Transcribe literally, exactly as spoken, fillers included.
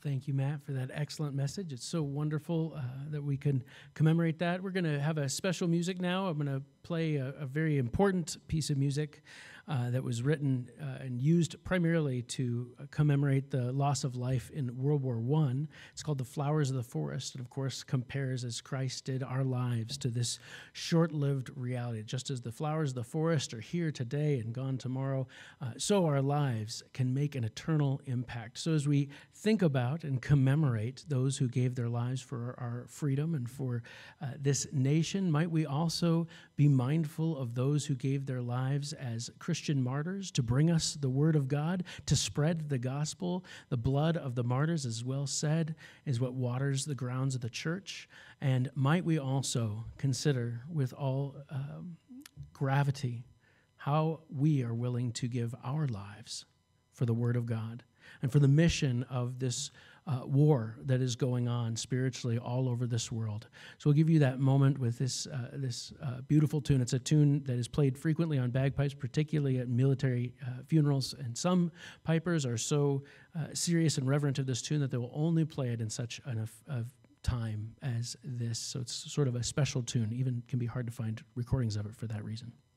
Thank you, Matt, for that excellent message. It's so wonderful uh, that we can commemorate that. We're going to have a special music now. I'm going to play a, a very important piece of music uh, that was written uh, and used primarily to commemorate the loss of life in World War One. It's called "The Flowers of the Forest," and of course compares, as Christ did, our lives to this short-lived reality. Just as the flowers of the forest are here today and gone tomorrow, uh, so our lives can make an eternal impact. So as we think about and commemorate those who gave their lives for our freedom and for uh, this nation, might we also be mindful of those who gave their lives as Christian martyrs to bring us the word of God, to spread the gospel. The blood of the martyrs, as well said, is what waters the grounds of the church. And might we also consider with all um, gravity how we are willing to give our lives for the word of God and for the mission of this uh, war that is going on spiritually all over this world. So we'll give you that moment with this uh, this uh, beautiful tune. It's a tune that is played frequently on bagpipes, particularly at military uh, funerals. And some pipers are so uh, serious and reverent of this tune that they will only play it in such an, a, a time as this. So it's sort of a special tune. Even can be hard to find recordings of it for that reason.